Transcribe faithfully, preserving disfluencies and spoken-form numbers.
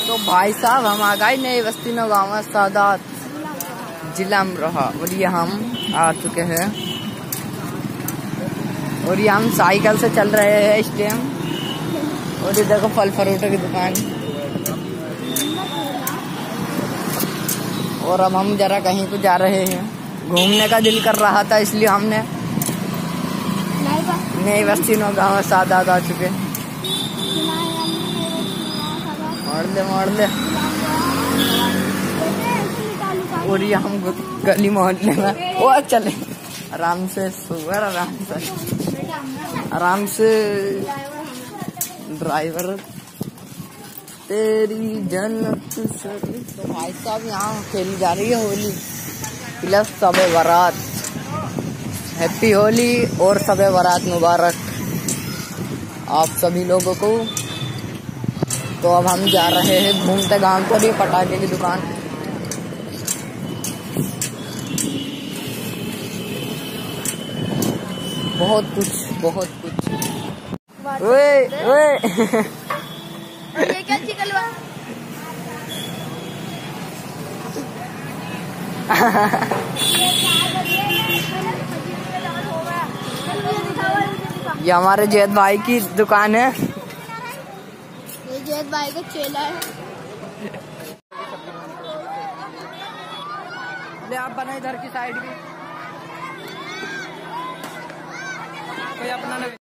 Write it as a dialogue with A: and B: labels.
A: तो भाई साहब हम आ गए नई बस्ती में, गाँव सादात, जिला अमरोहा। और ये हम आ चुके हैं और ये हम साइकिल से चल रहे हैं इस टाइम। और ये देखो फल फ्रूटों की दुकान। और अब हम जरा कहीं को जा रहे हैं, घूमने का दिल कर रहा था इसलिए हमने नई बस्ती में गाँव सादात आ चुके। मार ले मार ले। और ये हम गली मोहल्ले में वो चले आराम से, सुगर आराम से आराम से ड्राइवर तेरी जन्नत से। तो भाई साहब यहाँ खेली जा रही है होली प्लस सबे बारात। हैप्पी होली और सबे बारात मुबारक आप सभी लोगों को। तो अब हम जा रहे हैं घूमते गांव पर ही पटाखे की दुकान। बहुत कुछ बहुत कुछ। ओए ओए
B: ये क्या चिकलवा?
A: ये हमारे जैद भाई की दुकान है।
B: ये जैद भाई का चेला है।
A: ले आप बना इधर की साइड की कोई अपना नहीं।